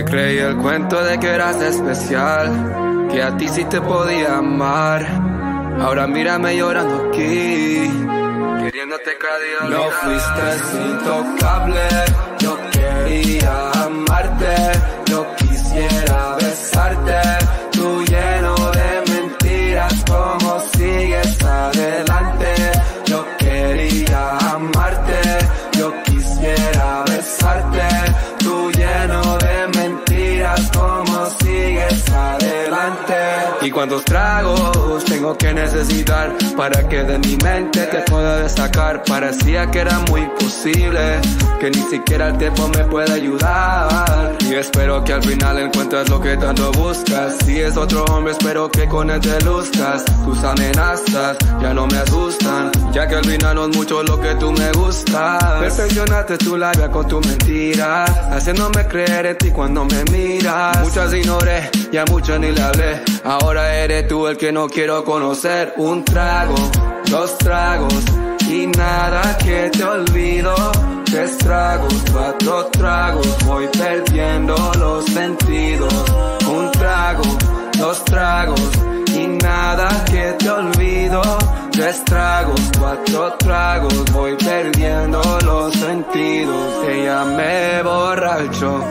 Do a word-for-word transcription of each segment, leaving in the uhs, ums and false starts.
creí el cuento de que eras especial, que a ti sí te podía amar. Ahora mírame llorando aquí, queriéndote cada día olvidar. No fuiste intocable, yo quería amarte, yo quisiera besarte, tú lleno de mentiras, como sigues adelante. Yo quería amarte, yo quisiera besarte, tú lleno de mentiras, como sigues adelante. Y cuántos tragos tengo que necesitar para que de mi mente te pueda sacar. Parecía que era muy posible, que ni siquiera el tiempo me puede ayudar. Y espero que al final encuentres lo que tanto buscas. Si es otro hombre, espero que con él te luzcas. Tus amenazas ya no me asustan, ya que al final no es mucho lo que tú me gustas. Perfeccionaste tu labia con tu mentira, haciéndome creer en ti cuando me miras. Muchas ignoré, ya muchas ni le hablé. Ahora eres tú el que no quiero conocer. Un trago, dos tragos y nada que te olvido. Tres tragos, cuatro tragos, voy perdiendo los sentidos. Un trago, dos tragos y nada que te olvido. Tres tragos, cuatro tragos, voy perdiendo los sentidos. Te llamé borracho,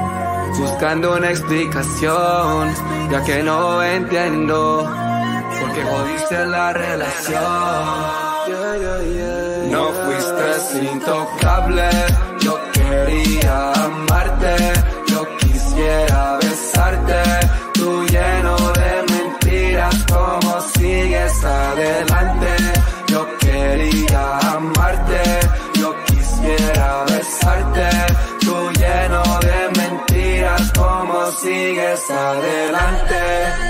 buscando una explicación, ya que no entiendo por qué jodiste la relación. Yeah, yeah, yeah. No fuiste intocable, yo quería amarte, yo quisiera besarte, tú lleno de mentiras, como sigues adelante. Yo quería amarte, yo quisiera besarte, tú lleno de mentiras, como sigues adelante.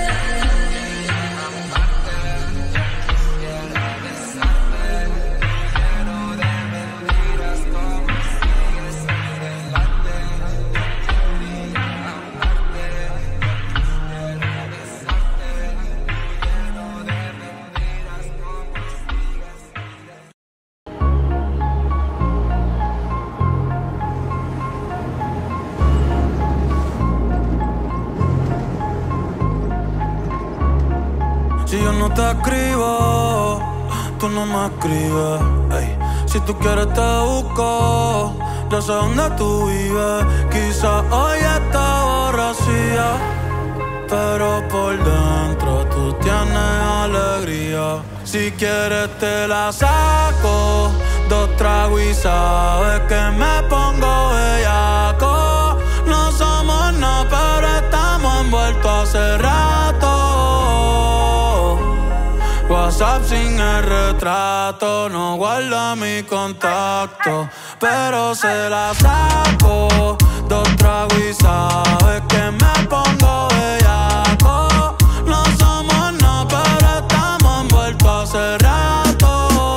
Si yo no te escribo, tú no me escribes, ey. Si tú quieres te busco, yo sé dónde tú vives. Quizás hoy está borracía, pero por dentro tú tienes alegría. Si quieres te la saco, dos tragos y sabes que me pongo bellaco. No somos nada, pero estamos envueltos hace rato. WhatsApp sin el retrato, no guarda mi contacto, pero se la saco. Dos tragos y sabes que me pongo bellaco. No somos nada, pero estamos envueltos hace rato.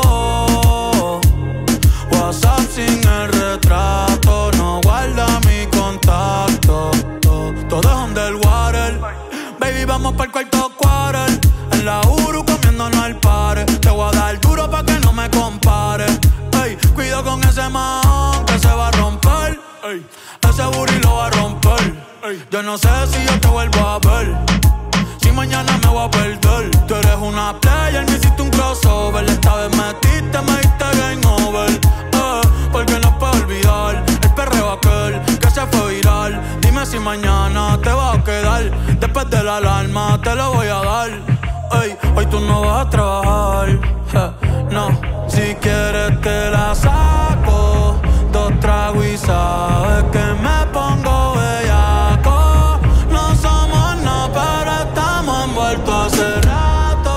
WhatsApp sin el retrato, no guarda mi contacto. Todo es underwater, baby, vamos pa'l cuarto quarter. En la Uru comiéndonos al pare. Te voy a dar duro pa' que no me compare. Ey, cuido con ese man que se va a romper. Ey, ese booty lo va a romper. Ey, yo no sé si yo te vuelvo a ver, si mañana me voy a perder. Tú eres una player, me hiciste un crossover. Esta vez metiste, me diste game over. Eh, porque no puedo olvidar el perreo aquel que se fue viral. Dime si mañana te vas a quedar. Después de la alarma te lo voy a dar. Ey, hoy tú no vas a trabajar, eh, no. Si quieres te la saco, dos tragos y sabes que me pongo bellaco. No somos nada, pero estamos envueltos hace rato.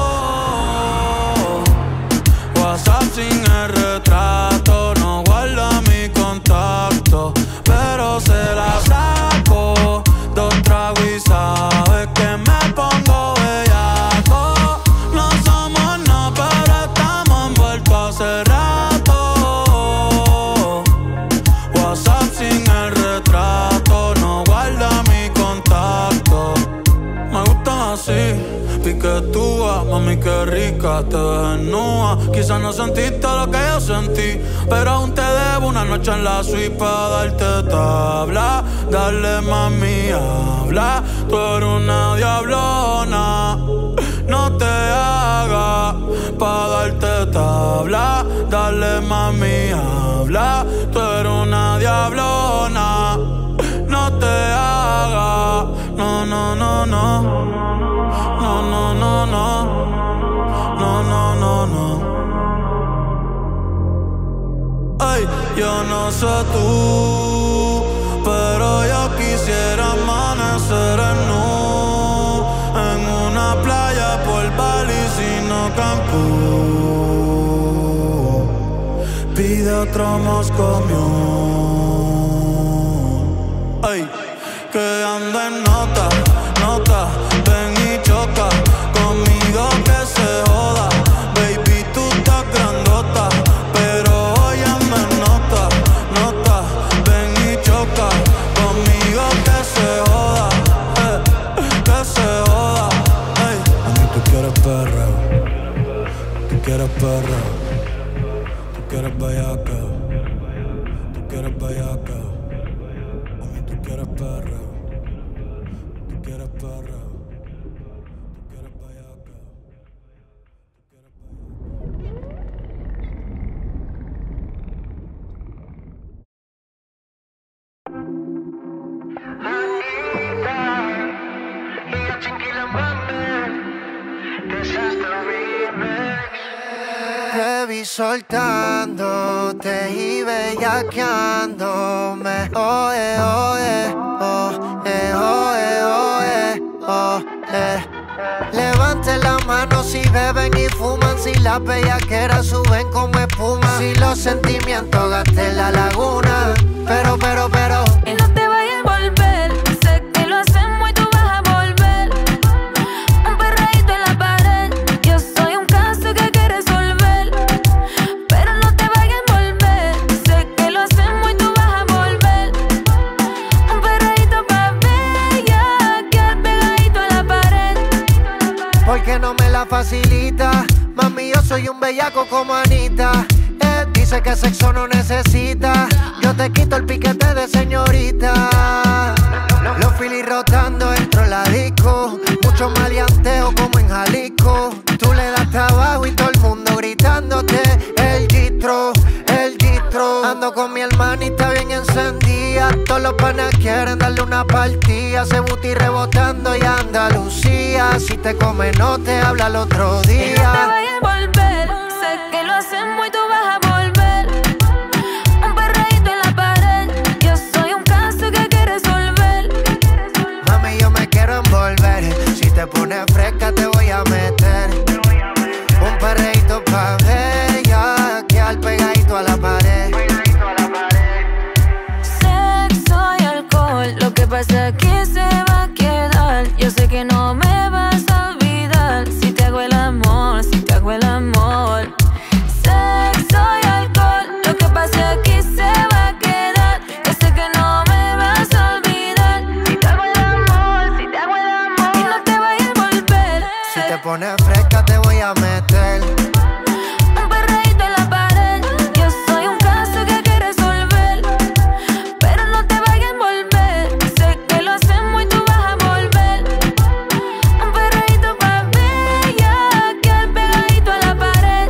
WhatsApp sin el retrato, no guarda mi contacto, pero se la saco. Dos tragos y sabes que me pongo bellaco. No somos nada, pero estamos envueltos hace rato. WhatsApp sin pechuga. Mami, qué rica, te ves desnuda. Quizás no sentiste lo que yo sentí, pero aún te debo una noche en la suite para darte tabla. Dale, mami, habla. Tú eres una diablona, no te hagas pa' darte tabla. Dale, mami, habla. Tú eres una diablona, no te hagas. No, no, no, no. No, no, no, no. No, no, no, no. Ay, yo no sé tú, pero yo quisiera amanecer en nu, en una playa por Bali, sino Cancún. Pide otro Moscow Mule. Ay, que ando en nota, nota. Ven y choca conmigo que se joda. Baby, tú estás grandota, pero hoy ando en nota, nota. Ven y choca conmigo que se joda, eh, que se joda. Ay, a mí tú quieres perreo, tú quieres perreo, tú quieres bellaca, tú quieres bellaca. A mí tú quieres perreo, tú quieres perreo, tú quieres bellaca, tú quieres Te vi soltándote y bellaqueándome. Oye, oye, oh, eh, oye, oye, oh, eh. Levanten la mano si beben y fuman, si las bellaqueras suben como espuma, si los sentimientos gasten la laguna. Pero, pero, pero y no te vayas a volver. Sé que lo hacemos y tú vas a volver. Un perreíto en la pared. Yo soy un caso que hay que resolver, pero no te vayas a volver. Sé que lo hacemos y tú vas a volver. Un perreíto pa' bella, que al pegadito a la pared. porque no me la facilita. Mami, yo soy un bellaco como Anita. Eh, dice que sexo no necesita. Yo te quito el piquete de señorita. Los filis rotando dentro de la disco. Mucho maleanteo como en Jalisco. Tú le das trabajo y todo el mundo gritándote el gistro, el gistro. Ando con mi hermanita bien encendida. Todos los panas quieren darle una partida. Se booty rebotando y Andalucía. Si te come no te habla el otro día. Y no te vayas a volver. Sé que lo hacemos y tú vas a volver. Un perreíto en la pared. Yo soy un caso que hay que resolver. Mami, yo me quiero envolver. Si te pones fresca te voy a meter un perreíto pa' bella, que al pegadito a la pared. Sexo y alcohol, lo que pasa aquí se va a quedar. Yo sé que no me vas a olvidar. Si te hago el amor, si te hago el amor. Sexo y alcohol, lo que pasa aquí se va a quedar. Yo sé que no me vas a olvidar. Si te hago el amor, si te hago el amor. Y no te vayas a volver. Si te pones fresca te voy a meter Un perreíto en la pared. Yo soy un caso que hay que resolver, pero no te vayas a volver. Sé que lo hacemos y tú vas a volver. Un perreíto pa' bella, que al pegadito a la pared.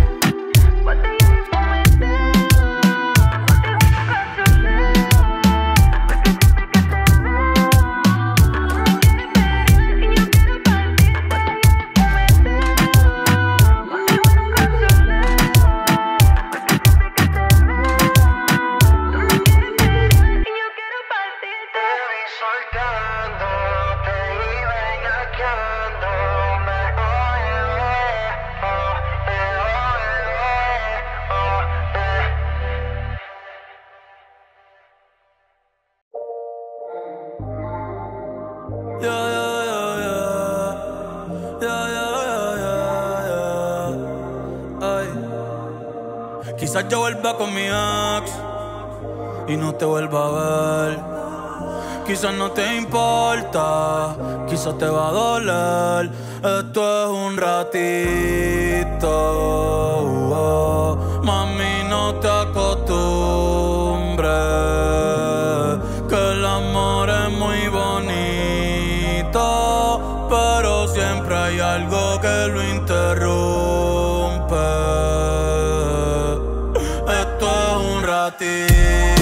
Yeah, yeah, yeah, yeah. Yeah, yeah, yeah, yeah, yeah. Ay. Quizás yo vuelva con mi ex y no te vuelva a ver. Quizás no te importa, quizás te va a doler Esto es un ratito, oh, mami, no te acostumbres, que el amor es muy bonito, pero siempre hay algo que lo interrumpe. Esto es un ratito.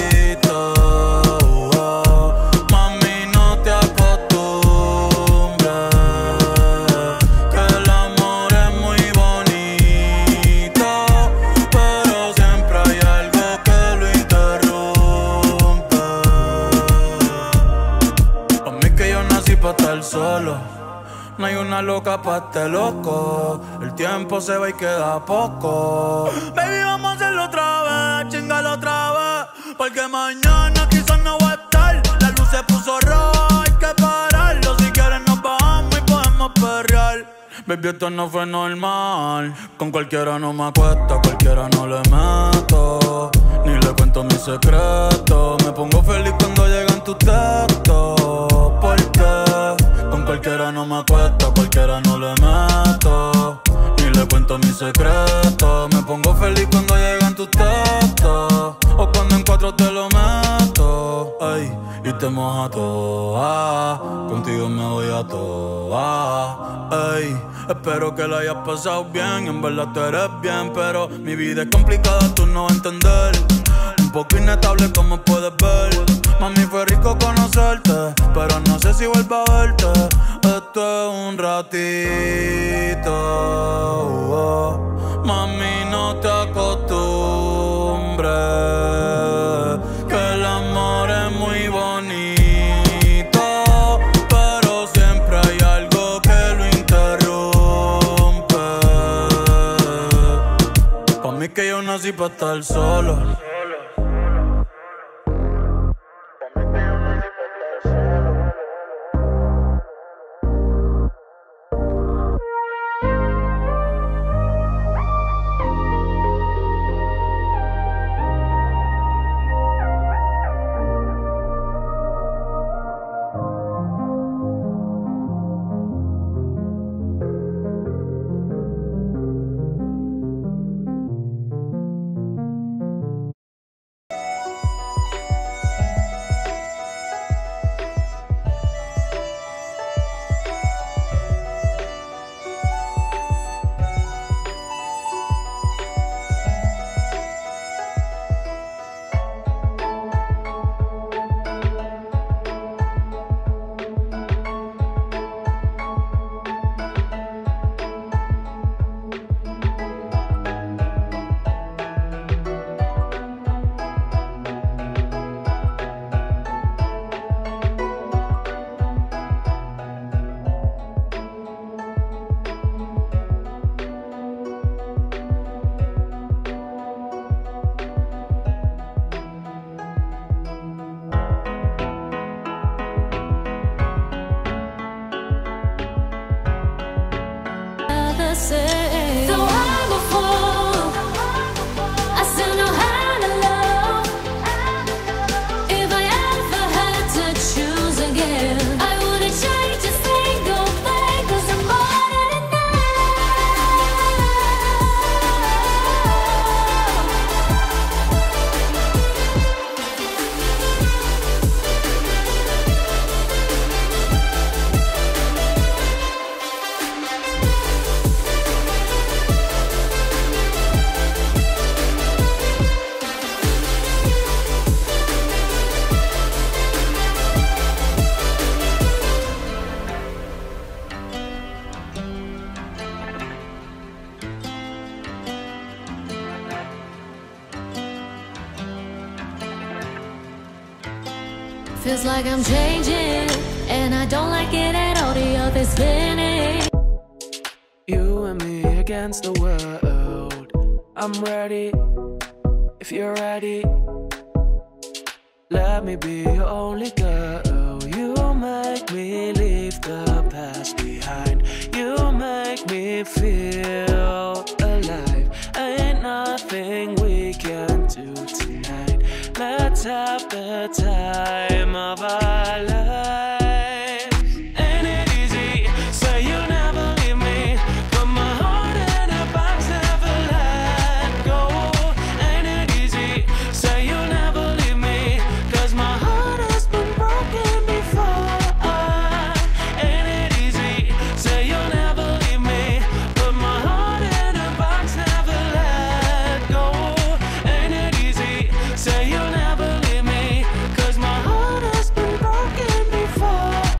Solo, no hay una loca pa' este loco. El tiempo se va y queda poco. Baby, vamos a hacerlo otra vez, chingalo otra vez, porque mañana quizás no voy a estar. La luz se puso roja, hay que pararlo. Si quieres nos bajamos y podemos perrear. Baby, esto no fue normal. Con cualquiera no me acuesto, a cualquiera no le meto, ni le cuento mis secretos. Me pongo feliz cuando llegan tus textos, porque con cualquiera no me acuesto, a cualquiera no le meto, ni le cuento mis secretos. Me pongo feliz cuando llegan tus textos, o cuando en cuatro te lo meto, ay, y te moja toda. Contigo me voy a toda, ay. Espero que la hayas pasado bien, en verdad tú eres bien, pero mi vida es complicada, tú no vas a entender. Un poco inestable como puedes ver. Mami, fue rico conocerte, pero no sé si vuelvo a verte. Esto es un ratito, oh, mami, no te acostumbres, que el amor es muy bonito, pero siempre hay algo que lo interrumpe. Pa' mí que yo nací pa' estar solo. Feels like I'm changing, and I don't like it at all. The other's spinning. You and me against the world. I'm ready, if you're ready. Let me be your only girl. You make me leave the past behind. You make me feel alive. Ain't nothing we can do tonight. Let's have the time of our lives.